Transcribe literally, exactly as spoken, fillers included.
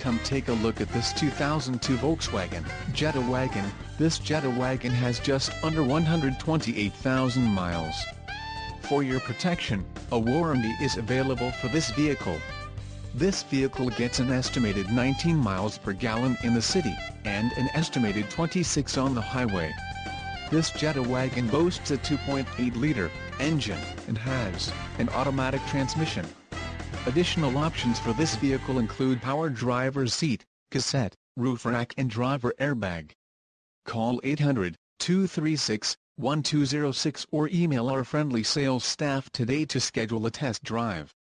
Come take a look at this two thousand two Volkswagen Jetta Wagon. This Jetta Wagon has just under one hundred twenty-eight thousand miles. For your protection, a warranty is available for this vehicle. This vehicle gets an estimated nineteen miles per gallon in the city, and an estimated twenty-six on the highway. This Jetta Wagon boasts a two point eight liter engine, and has an automatic transmission. Additional options for this vehicle include power driver's seat, cassette, roof rack and driver airbag. Call eight hundred, two three six, one two zero six or email our friendly sales staff today to schedule a test drive.